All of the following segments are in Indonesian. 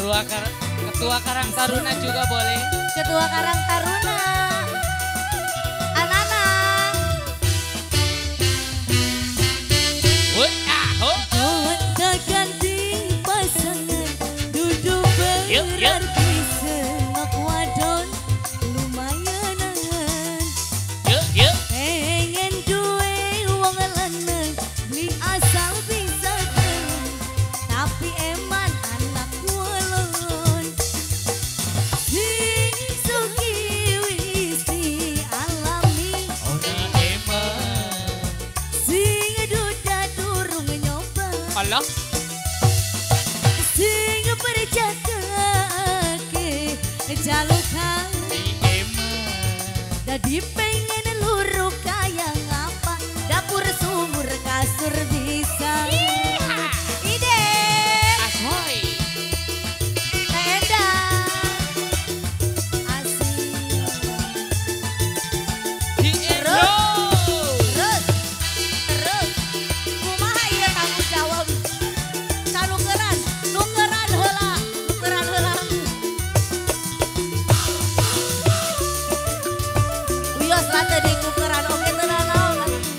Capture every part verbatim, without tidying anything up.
Ketua, Kar Ketua Karang Taruna juga boleh. Ketua Karang Taruna. Anak-anak. Woi, ah, oh. Gonta ganti pasangan duduk berarti semak wadon lumayanan. Yuk, yuk. Pengen duwe wong lanang beli asal bisa kan, tapi eman anak walon. Sing suki wis dialami, Ora eman. sing duda durung nyoba. Allah. Sing perjakake jalukan Di eman. dadi pengen luru kaya ngapa dapur sumur kasur bisa. Ide Asoy. tenda asik. Di ero. Terus terus kumaha ieu tanggung jawab sanukeran nukeran heula nukeran heula. Wios lah tadi nukeran oge teu naon.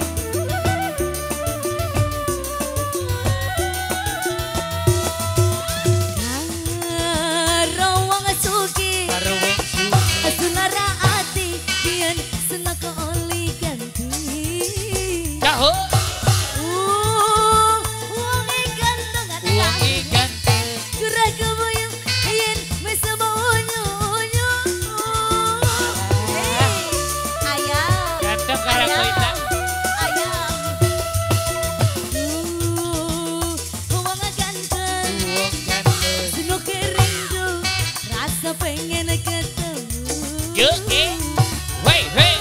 Rawang sugi Karo wong suci. Sulara ati biyen seneng oli ganti. Jaho. Uh, wonge ganteng ati Uangi ganteng. gerah kebayang yen wis unyu-unyu. Hey, ayam. Ganteng karo Ayam. koita. Ayam. Uh, wonge ganteng. Uang ganteng. Seno kerindu rasa pengen ketemu. Yuk, eh. Woi, woi.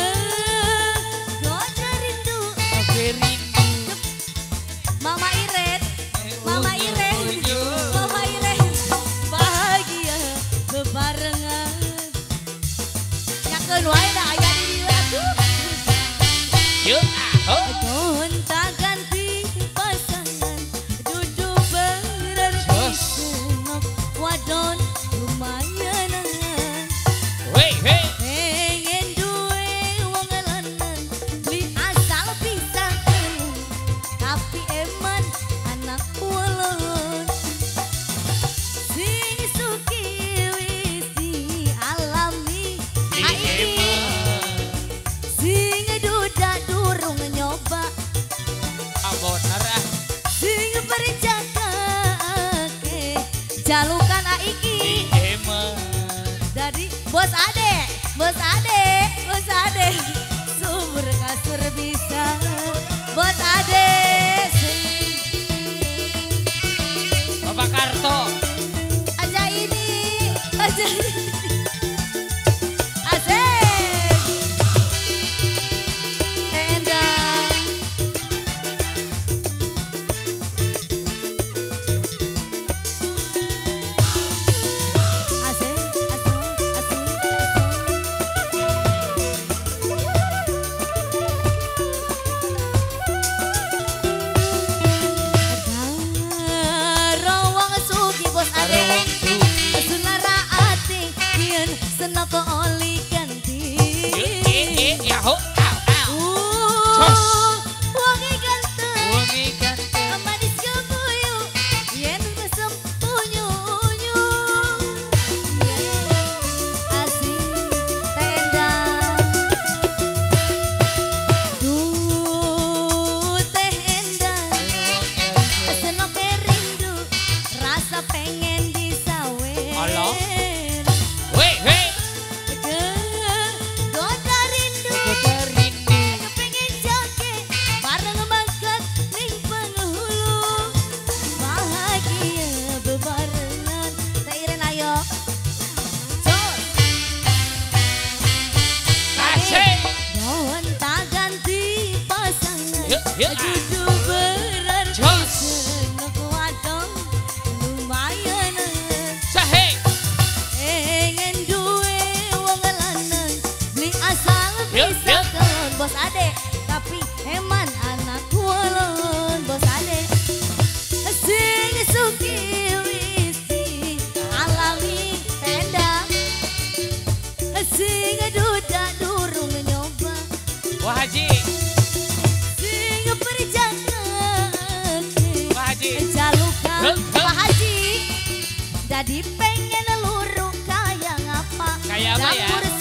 Goda rindu Oke rindu. Mama Iren, Mama Unyu, Iren, unyu. Mama Iren, bahagia bebarengan. Nyakeun wae da aya di dieu atuh. Yuk, ah, oh. Gonta ganti pasangan duduk berarti Jos. senok wadon lumayanan. Woi, woi. Pengen duwe wong lanang beli asal bisa kan, tapi eman anak walon. Sing suki wis dialami Di aini, eman. sing duda durung nyoba, Abon arah. sing perjakake jalukan aiki. Di eman. Dari bos ade, bos ade, bos ade, sumur kasur bisa, bos ade. Bapak Karto. Aja ini, aja ini, asik. Tenda. Asik, asik, asik, asik. Rawang sugi bos Karo ade. wong suci. Sunara ati yen senok oli ganti. Yuk, eh, eh, ya ho. Au, au. Uh, Jos. wangi ganteng, Uangi ganteng. manis kebuyu, yen mesem unyu-unyu. Asik tenda. Duh, tenda. Senok rindu, rasa pengen disawer. Allah. Woi, woi. Goda rindu, Goda rindu. kepengen joget bareng mangkat ning penghulu. Bahagia bebarengan, Tairen ayo. Jos. Asik. Gonta ganti pasangan. Yuk, yuk, ah. Duduk berarti Jos. senok wadon lumayan. Jadi pengen luruh kayak ngapa? Kayak apa ya? Dapur